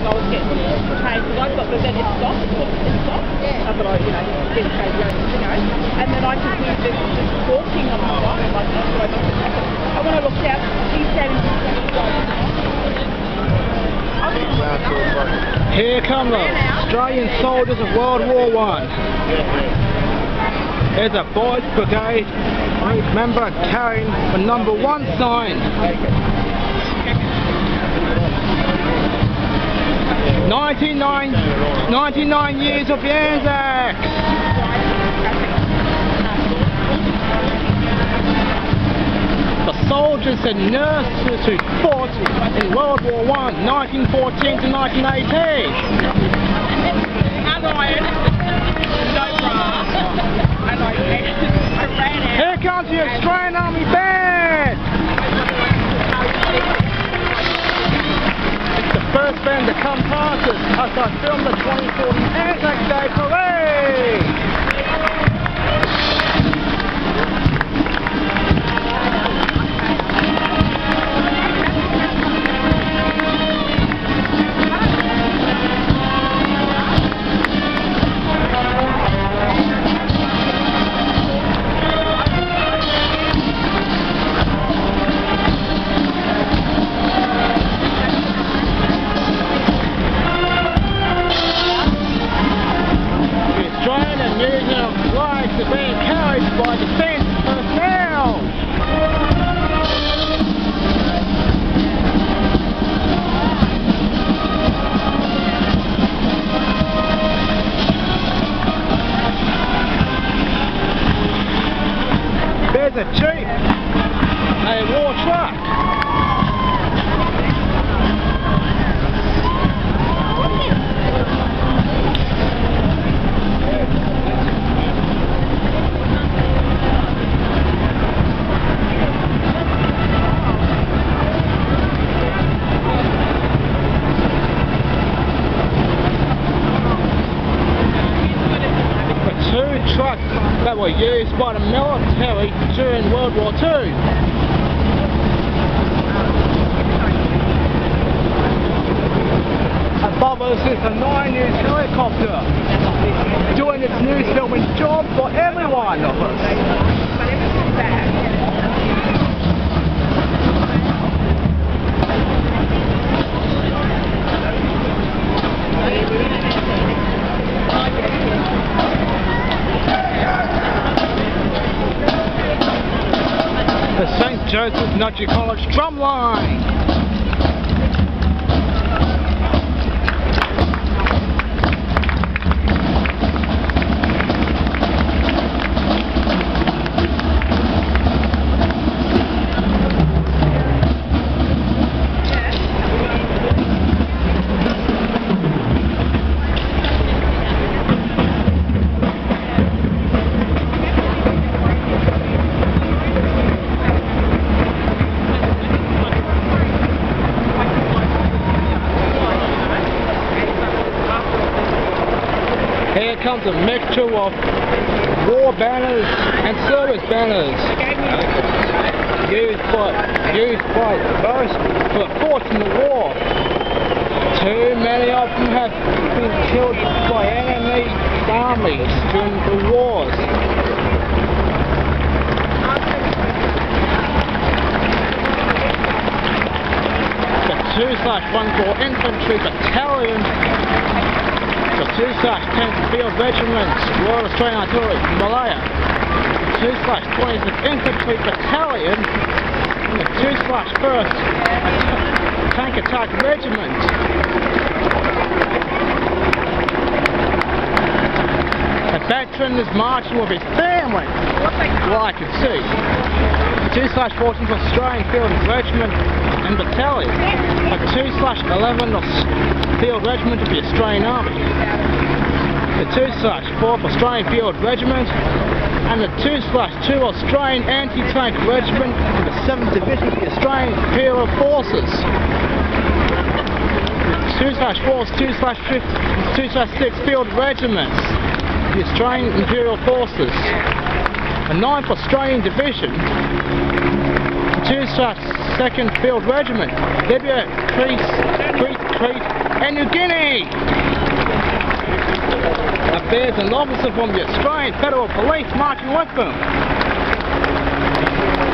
I was getting paid because I've got the then it's stock, it's stock. Yeah. But I, you know, get paid, you know. And then I just moved this just walking on the right, and like that's what I looked at. And when I looked out, he's standing Here come the Australian soldiers of World War I. There's a boys' brigade, member carrying the number 1 sign. 99 years of the ANZACs. The soldiers and nurses who fought in World War I, 1914 to 1918. Here comes the Australian Army Band! It's the first band to come past us as I film the 2040 ANZAC Day Parade! Are being carried by defence personnel. There's a Jeep, a war truck. Trucks that were used by the military during World War II. Above us is a 9 News helicopter doing its news filming job for everyone of us. The St. Joseph Nudgee College drumline. Here comes a mixture of war banners and service banners used by those who have fought in the war. Too many of them have been killed by enemy armies during the wars. The 2/14 Infantry Battalion, the 2/10th Field Regiment, Royal Australian Artillery, Malaya, the 2/20th Infantry Battalion, and the 2/1st Tank Attack Regiment. A veteran is marching with his family, well I can see. The 2/14th Australian Field Regiment and Battalion, a 2/11 Field Regiment of the Australian Army, the 2/4th Australian Field Regiment, and the 2/2 Australian Anti-Tank Regiment of the 7th Division of the Australian Imperial Forces, the 2/4th, 2/5th, and 2/6 Field Regiments of the Australian Imperial Forces, the 9th Australian Division, the 2/2nd Field Regiment, Libya, Crete, and New Guinea. There's an officer from the Australian Federal Police marching with them.